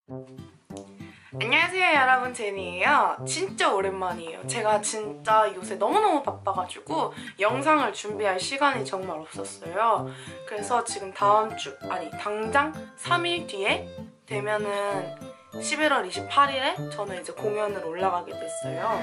안녕하세요 여러분, 제니예요. 진짜 오랜만이에요. 제가 진짜 요새 너무너무 바빠가지고 영상을 준비할 시간이 정말 없었어요. 그래서 지금 당장 3일 뒤에 되면은 11월 28일에 저는 이제 공연을 올라가게 됐어요.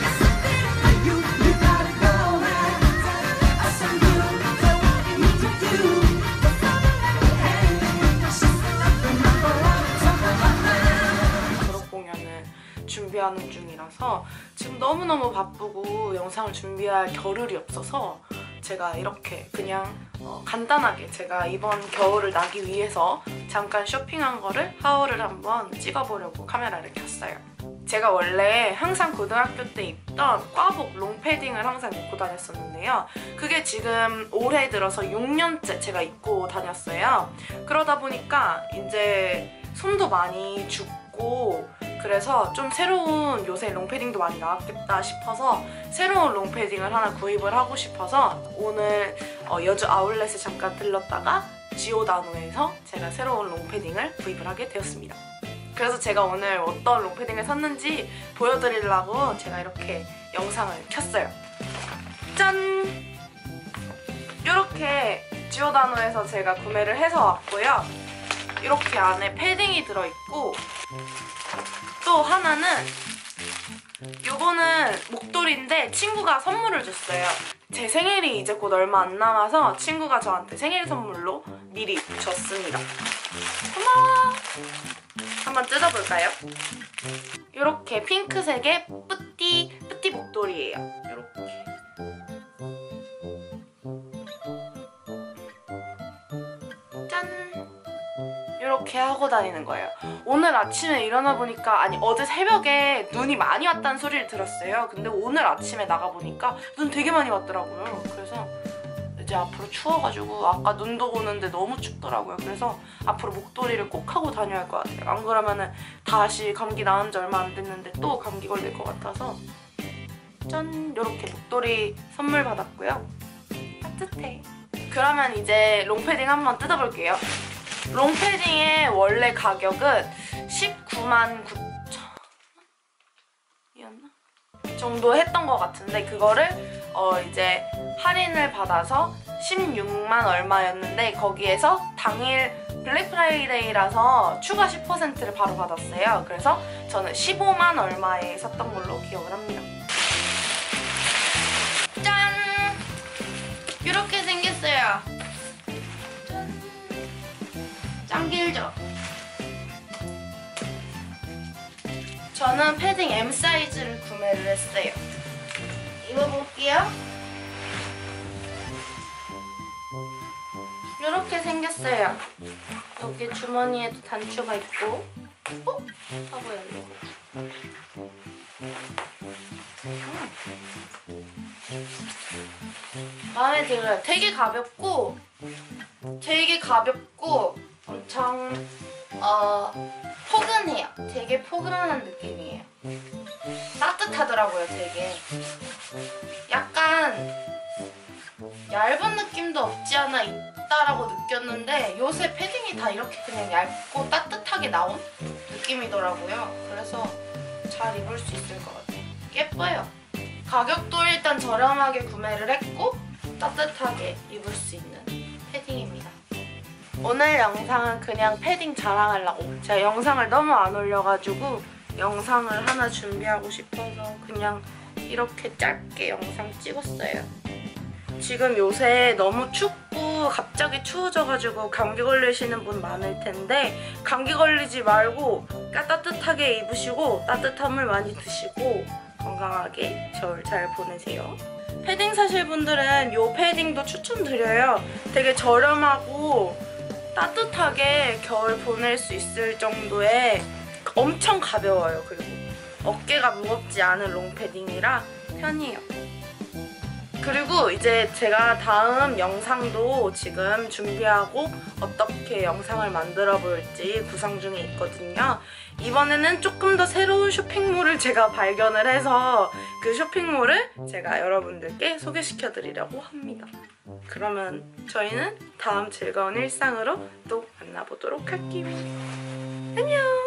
준비하는 중이라서 지금 너무너무 바쁘고 영상을 준비할 겨를이 없어서 제가 이렇게 그냥 간단하게 제가 이번 겨울을 나기 위해서 잠깐 쇼핑한 거를 하울을 한번 찍어보려고 카메라를 켰어요. 제가 원래 항상 고등학교 때 입던 꽈복 롱패딩을 항상 입고 다녔었는데요. 그게 지금 올해 들어서 6년째 제가 입고 다녔어요. 그러다 보니까 이제 손도 많이 죽고 그래서 좀 새로운, 요새 롱패딩도 많이 나왔겠다 싶어서 새로운 롱패딩을 하나 구입을 하고 싶어서 오늘 여주 아울렛에 잠깐 들렀다가 지오다노에서 제가 새로운 롱패딩을 구입을 하게 되었습니다. 그래서 제가 오늘 어떤 롱패딩을 샀는지 보여드리려고 제가 이렇게 영상을 켰어요. 짠! 이렇게 지오다노에서 제가 구매를 해서 왔고요. 이렇게 안에 패딩이 들어있고 또 하나는 요거는 목도리인데 친구가 선물을 줬어요. 제 생일이 이제 곧 얼마 안 남아서 친구가 저한테 생일 선물로 미리 줬습니다. 고마워! 한번 뜯어볼까요? 이렇게 핑크색의 뿌띠 목도리예요. 이렇게. 짠! 이렇게 하고 다니는 거예요. 오늘 아침에 일어나 보니까, 아니 어제 새벽에 눈이 많이 왔다는 소리를 들었어요. 근데 오늘 아침에 나가보니까 눈 되게 많이 왔더라고요. 그래서 이제 앞으로 추워가지고 아까 눈도 오는데 너무 춥더라고요. 그래서 앞으로 목도리를 꼭 하고 다녀야 할 것 같아요. 안 그러면은 다시 감기 나은 지 얼마 안 됐는데 또 감기 걸릴 것 같아서. 짠! 이렇게 목도리 선물 받았고요. 따뜻해. 그러면 이제 롱패딩 한번 뜯어볼게요. 롱패딩의 원래 가격은 19만 9천 원이었나? 정도 했던 것 같은데 그거를 이제 할인을 받아서 16만 얼마였는데 거기에서 당일 블랙 프라이데이라서 추가 10%를 바로 받았어요. 그래서 저는 15만 얼마에 샀던 걸로 기억을 합니다. 짠! 이렇게 생겼어요. 짱 길죠? 저는 패딩 M 사이즈를 구매를 했어요. 입어볼게요. 이렇게 생겼어요. 여기 주머니에도 단추가 있고 하고 열리고. 마음에 들어요. 되게 가볍고 엄청 포근해요. 되게 포근한 느낌이에요. 따뜻하더라고요, 되게. 약간 얇은 느낌도 없지 않아 있다라고 느꼈는데 요새 패딩이 다 이렇게 그냥 얇고 따뜻하게 나온 느낌이더라고요. 그래서 잘 입을 수 있을 것 같아요. 예뻐요. 가격도 일단 저렴하게 구매를 했고 따뜻하게 입을 수 있는 패딩입니다. 오늘 영상은 그냥 패딩 자랑하려고, 제가 영상을 너무 안 올려가지고 영상을 하나 준비하고 싶어서 그냥 이렇게 짧게 영상 찍었어요. 지금 요새 너무 춥고 갑자기 추워져가지고 감기 걸리시는 분 많을 텐데 감기 걸리지 말고 따뜻하게 입으시고 따뜻한 물 많이 드시고 건강하게 겨울 잘 보내세요. 패딩 사실 분들은 이 패딩도 추천드려요. 되게 저렴하고 따뜻하게 겨울 보낼 수 있을 정도의 엄청 가벼워요. 그리고 어깨가 무겁지 않은 롱패딩이라 편해요. 그리고 이제 제가 다음 영상도 지금 준비하고 어떻게 영상을 만들어 볼지 구상 중에 있거든요. 이번에는 조금 더 새로운 쇼핑몰을 제가 발견을 해서 그 쇼핑몰을 제가 여러분들께 소개시켜 드리려고 합니다. 그러면 저희는 다음 즐거운 일상으로 또 만나보도록 할게요. 안녕!